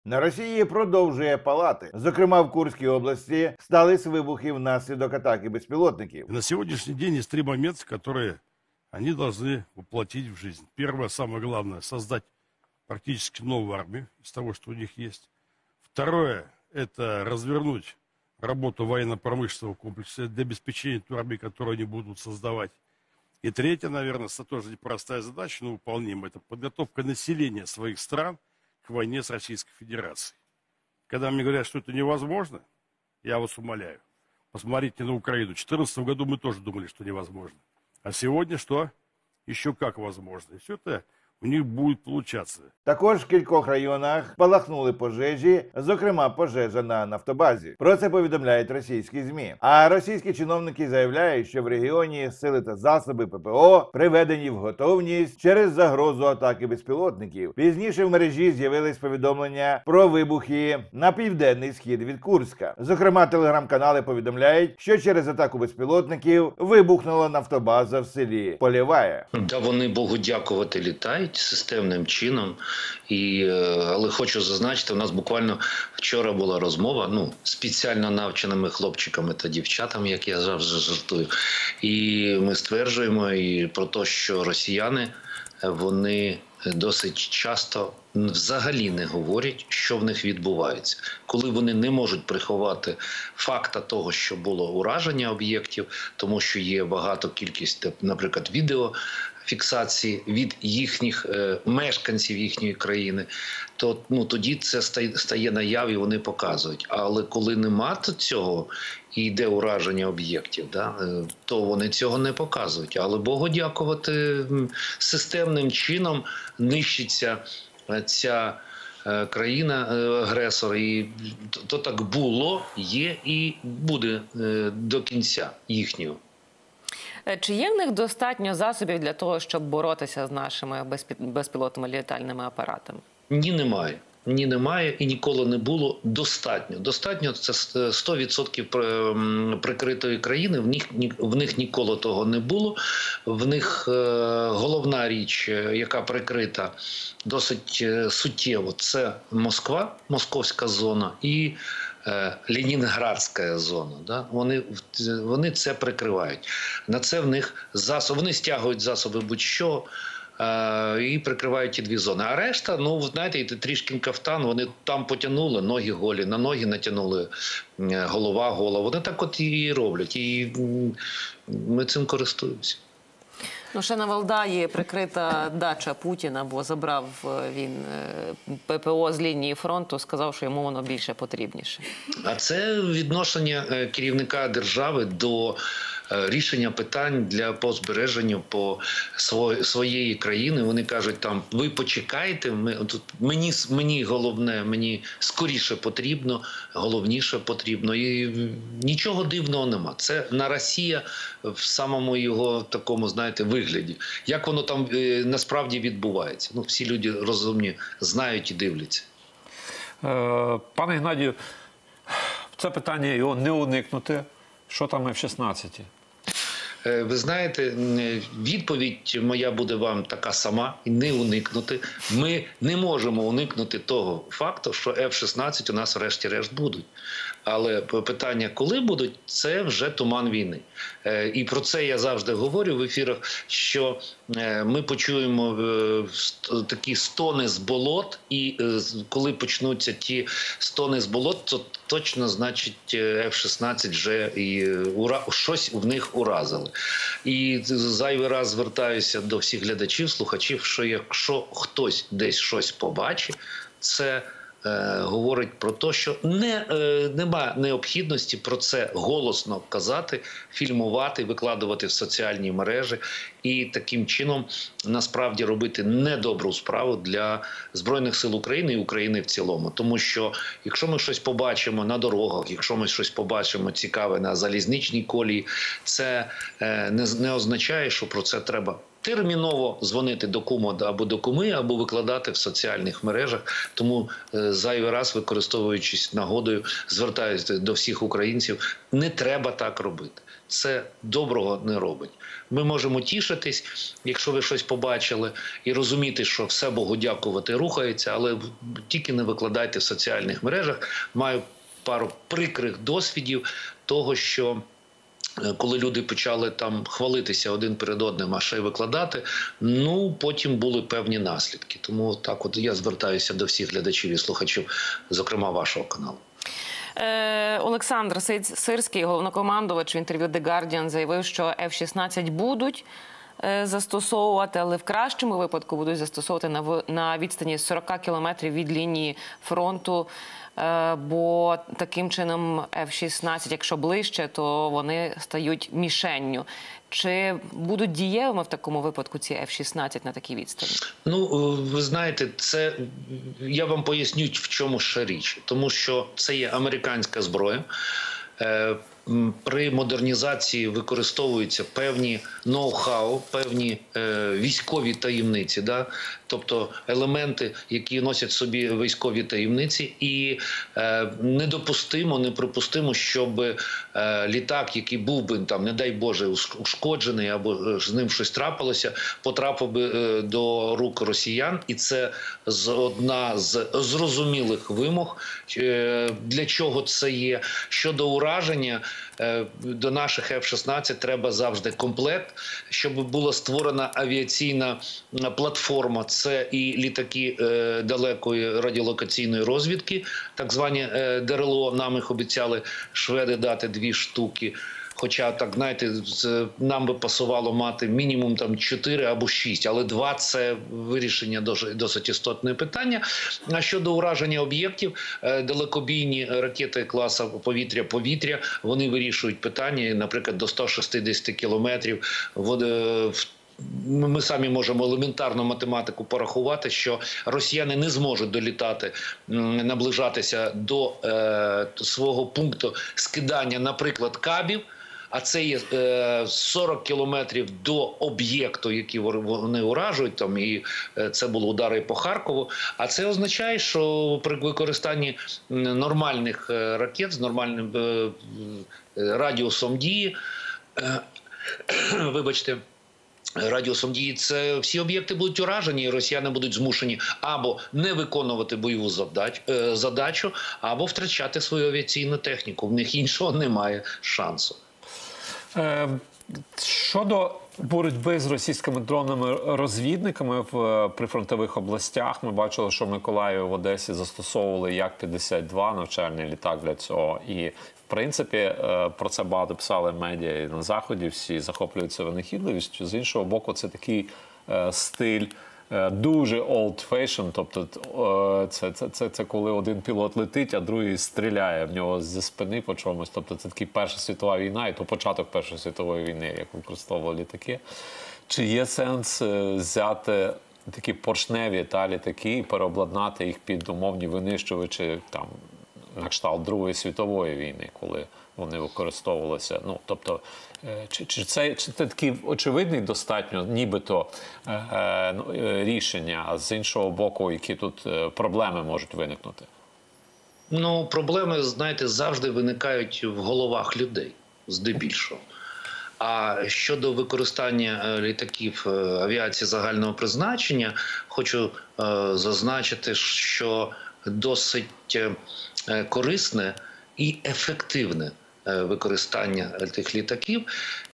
На Росії продовжує палати. Зокрема, в Курській області стались вибухи внаслідок атаки безпілотників. На сегодняшний день есть три момента, которые они должны воплотить в жизнь. Первое, самое главное, создать практически новую армию из того, что у них есть. Второе, это развернуть работу военно-промышленного комплекса для обеспечения той армии, которую они будут создавать. И третье, наверное, тоже непростая задача, но выполнимая, это подготовка населения своих стран к войне с Российской Федерацией. Когда мне говорят, что это невозможно, я вас умоляю, посмотрите на Украину. В 2014 году мы тоже думали, что невозможно. А сегодня что? Еще как возможно. И все это у них будет получаться. Також в кількох районах спалахнули пожежі, зокрема пожежа на нафтобазі. Про це повідомляють російські ЗМІ. А російські чиновники заявляють, що в регіоні сили та засоби ППО приведені в готовність через загрозу атаки безпілотників. Пізніше в мережі з'явились повідомлення про вибухи на південний схід від Курська. Зокрема, телеграм-канали повідомляють, що через атаку безпілотників вибухнула нафтобаза в селі Полєває. Да вони, Богу дякувати, літають системним чином. Але хочу зазначити, у нас буквально вчора була розмова, спеціально навченими хлопчиками та дівчатами, як я завжди жартую. І ми стверджуємо і про те, що росіяни, вони досить часто взагалі не говорять, що в них відбувається. Коли вони не можуть приховати факта того, що було ураження об'єктів, тому що є багато кількість, наприклад, відеофіксації від їхніх мешканців їхньої країни, то тоді це стає наяві, вони показують. Але коли нема цього і йде ураження об'єктів, то вони цього не показують. Але Богу дякувати, системним чином нищиться ця країна-агресор. І то так було, є і буде до кінця їхнього. Чи є в них достатньо засобів для того, щоб боротися з нашими безпілотними літальними апаратами? Ні, немає.Ні, немає і ніколи не було достатньо. Достатньо – це 100% прикритої країни, в них ніколи того не було. В них головна річ, яка прикрита досить суттєво, це Москва, московська зона і Ленінградська зона. Да? Вони це прикривають. На це в них вони стягують засоби будь-що, і прикривають ті дві зони. А решта, знаєте, трішки кафтан, вони там потягнули, ноги голі, на ноги натягнули, голова гола. Вони так от і роблять. І ми цим користуємося. Ще на Валдаї прикрита дача Путіна, бо забрав він ППО з лінії фронту, сказав, що йому воно більше потрібніше. А це відношення керівника держави до рішення питань по збереженню своєї країни. Вони кажуть, ви почекайте, мені головне, мені скоріше потрібно, головніше потрібно. І нічого дивного нема. Це на Росія в самому його такому, знаєте, вигляді. Як воно там насправді відбувається? Всі люди розумні знають і дивляться. Пане Геннадію, це питання його не уникнути. Що там F-16? Ви знаєте, відповідь моя буде вам така сама, і не уникнути. Ми не можемо уникнути того факту, що F-16 у нас врешті-решт будуть. Але питання, коли будуть, це вже туман війни. І про це я завжди говорю в ефірах, що ми почуємо такі стони з болот, і коли почнуться ті стони з болот, то точно, значить, F-16 вже щось в них уразили. І зайвий раз звертаюся до всіх глядачів, слухачів, що якщо хтось десь щось побачить, це говорить про те, що немає необхідності про це голосно казати, фільмувати, викладувати в соціальні мережі і таким чином насправді робити недобру справу для Збройних сил України і України в цілому. Тому що якщо ми щось побачимо на дорогах, якщо ми щось побачимо цікаве на залізничній колії, це не означає, що про це треба терміново дзвонити до кума або до куми, або викладати в соціальних мережах. Тому зайвий раз, використовуючись нагодою, звертаюся до всіх українців, не треба так робити. це доброго не робить. Ми можемо тішитись, якщо ви щось побачили, і розуміти, що все Богу дякувати рухається, але тільки не викладайте в соціальних мережах. Маю пару прикрих досвідів того, що коли люди почали там хвалитися один перед одним, а ще й викладати, ну, потім були певні наслідки. Тому так от я звертаюся до всіх глядачів і слухачів, зокрема вашого каналу. Олександр Сирський, головнокомандувач, в інтерв'ю The Guardian заявив, що F-16 будуть застосовувати, але в кращому випадку будуть застосовувати на відстані 40 кілометрів від лінії фронту, бо таким чином F-16, якщо ближче, то вони стають мішенню. Чи будуть дієвими в такому випадку ці F-16 на такій відстані? Ну, ви знаєте, це я вам поясню, в чому ще річ. Тому що це є американська зброя. При модернізації використовуються певні ноу-хау, певні військові таємниці, да? Тобто елементи, які носять в собі військові таємниці. І недопустимо, неприпустимо, щоб літак, який був би, там, не дай Боже, ушкоджений або з ним щось трапилося, потрапив би до рук росіян. І це одна з зрозумілих вимог, для чого це є. Щодо ураження, до наших F-16 треба завжди комплект, щоб була створена авіаційна платформа. Це і літаки далекої радіолокаційної розвідки, так звані ДРЛО, нам їх обіцяли шведи дати 2 штуки. Хоча, так, знаєте, нам би пасувало мати мінімум там 4 або 6, але 2 – це вирішення досить істотне питання. А щодо ураження об'єктів, далекобійні ракети класу повітря-повітря, вони вирішують питання, наприклад, до 160 кілометрів. Ми самі можемо елементарну математику порахувати, що росіяни не зможуть долітати, наближатися до свого пункту скидання, наприклад, кабів, а це є 40 кілометрів до об'єкту, який вони уражують, там, і це були удари по Харкову. А це означає, що при використанні нормальних ракет з нормальним радіусом дії, вибачте, радіусом дії, це всі об'єкти будуть уражені, і росіяни будуть змушені або не виконувати бойову задачу, або втрачати свою авіаційну техніку. В них іншого немає шансу. Щодо боротьби з російськими дронами-розвідниками в прифронтових областях, ми бачили, що в Миколаєві, в Одесі застосовували Як-52, навчальний літак для цього. І, в принципі, про це багато писали медіа і на Заході, всі захоплюються винахідливістю. З іншого боку, це такий стиль дуже old-fashioned, тобто це коли один пілот летить, а другий стріляє в нього зі спини по чомусь. Тобто це така Перша світова війна, і то початок Першої світової війни, як використовували літаки. Чи є сенс взяти такі поршневі літаки і переобладнати їх під умовні винищувачі, там, на кшталт Другої світової війни, коли вони використовувалися? Ну, тобто, чи це такий очевидний достатньо, нібито рішення, а з іншого боку, які тут проблеми можуть виникнути? Ну, проблеми, знаєте, завжди виникають в головах людей, здебільшого. А щодо використання літаків авіації загального призначення, хочу зазначити, що досить корисне і ефективне використання тих літаків